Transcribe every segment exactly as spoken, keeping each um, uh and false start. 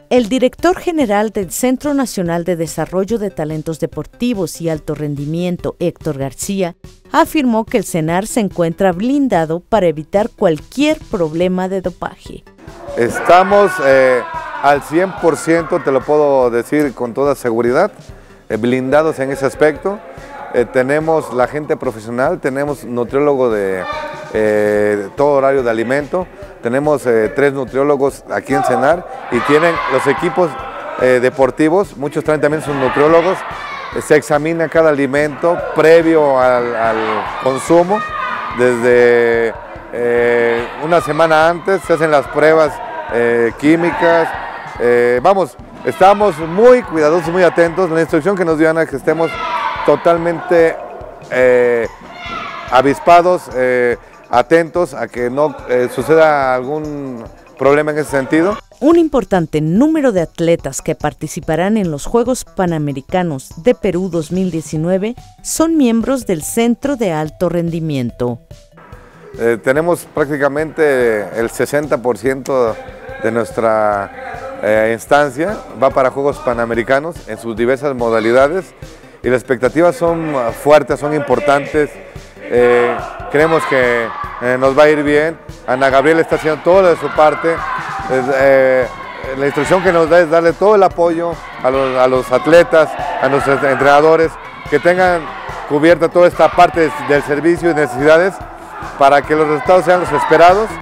El director general del Centro Nacional de Desarrollo de Talentos Deportivos y Alto Rendimiento, Héctor García, afirmó que el CENAR se encuentra blindado para evitar cualquier problema de dopaje. Estamos eh, al cien por ciento, te lo puedo decir con toda seguridad, eh, blindados en ese aspecto. Eh, tenemos la gente profesional, tenemos nutriólogo de eh, todo horario de alimento, tenemos eh, tres nutriólogos aquí en CENAR y tienen los equipos eh, deportivos, muchos traen también sus nutriólogos, eh, se examina cada alimento previo al, al consumo, desde eh, una semana antes se hacen las pruebas eh, químicas, eh, vamos, estamos muy cuidadosos, muy atentos, la instrucción que nos dio Ana es que estemos totalmente eh, avispados, eh, atentos a que no eh, suceda algún problema en ese sentido. Un importante número de atletas que participarán en los Juegos Panamericanos de Perú dos mil diecinueve son miembros del Centro de Alto Rendimiento. Eh, tenemos prácticamente el sesenta por ciento de nuestra eh, instancia va para Juegos Panamericanos en sus diversas modalidades. Y las expectativas son fuertes, son importantes, eh, creemos que eh, nos va a ir bien. Ana Gabriela está haciendo todo de su parte, eh, la instrucción que nos da es darle todo el apoyo a los, a los atletas, a nuestros entrenadores, que tengan cubierta toda esta parte del servicio y necesidades para que los resultados sean los esperados.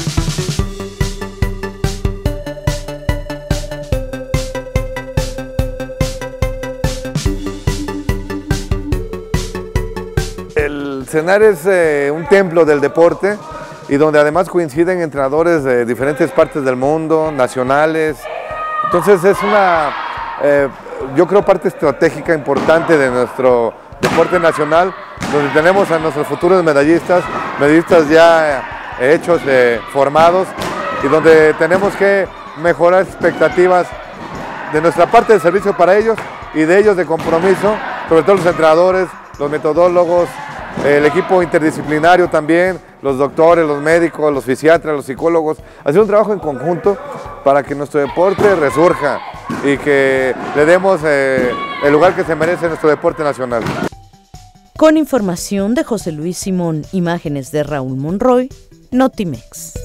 El CENAR es eh, un templo del deporte y donde además coinciden entrenadores de diferentes partes del mundo, nacionales. Entonces es una, eh, yo creo, parte estratégica importante de nuestro deporte nacional, donde tenemos a nuestros futuros medallistas, medallistas ya eh, hechos, eh, formados, y donde tenemos que mejorar expectativas de nuestra parte de servicio para ellos y de ellos de compromiso, sobre todo los entrenadores, los metodólogos, el equipo interdisciplinario también, los doctores, los médicos, los fisiatras, los psicólogos, hacer un trabajo en conjunto para que nuestro deporte resurja y que le demos eh, el lugar que se merece nuestro deporte nacional. Con información de José Luis Simón, imágenes de Raúl Monroy, Notimex.